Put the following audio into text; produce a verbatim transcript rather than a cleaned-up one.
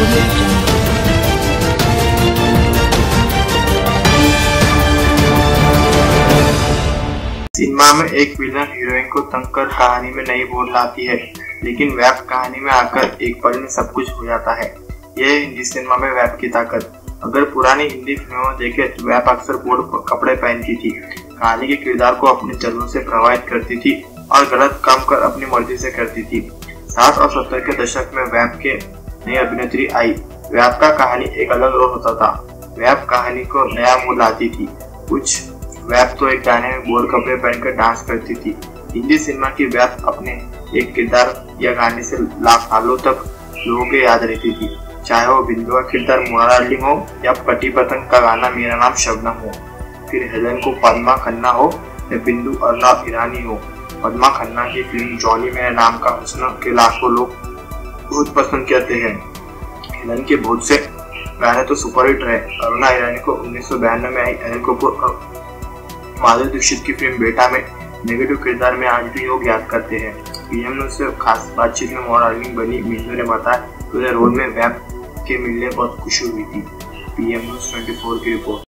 Cinema में एक villain heroine को तंग कर कहानी में नई मोड़ लाती है, लेकिन वैप कहानी में आकर एक पल में सब कुछ हो जाता है। यह है हिंदी सिनेमा में वैप की ताकत। अगर पुरानी हिंदी फिल्मों में देखें तो वैप अक्सर बोल्ड कपड़े पहनती थी, कहानी के किरदार को अपने जज्बों से प्रभावित करती थी और गलत काम कर अपनी मर्जी से करती थी। साठ और सत्तर के दशक में वैप के नई अभिनेत्री आई। वैप का कहानी एक अलग रोल होता था। वैप कहानी को नया मोड़ लाती थी। कुछ वैप तो एक गाने में बोल्ड कपड़े पहनकर डांस करती थी। हिंदी सिनेमा की वैप अपने एक किरदार या गाने से लाख सालों तक लोगों के याद रहती थी, चाहे वो बिंदु का किरदार मोना डार्लिंग हो या पति पतंग का गाना मेरा नाम शबनम हो, फिर हेलन को पद्मा खन्ना हो या बिंदु अर्नब ईरानी हो। पद्मा खन्ना की फिल्म जॉनी मेरा नाम का हुस्न के लाखों लोग बहुत पसंद करते हैं। हेलन के बहुत से गाने तो सुपरहिट रहे। अरुणा ईरानी को उन्नीस सौ बयानवे में आई अनिल कपूर और माधुरी दीक्षित की फिल्म बेटा में नेगेटिव किरदार में आज भी लोग याद करते हैं। पीएम न्यूज से खास बातचीत में मोना डार्लिंग बनी मिंदू ने बताया कि उन्हें रोल में वैप के मिलने बहुत खुशी हुई थी। पीएम न्यूज चौबीस की रिपोर्ट।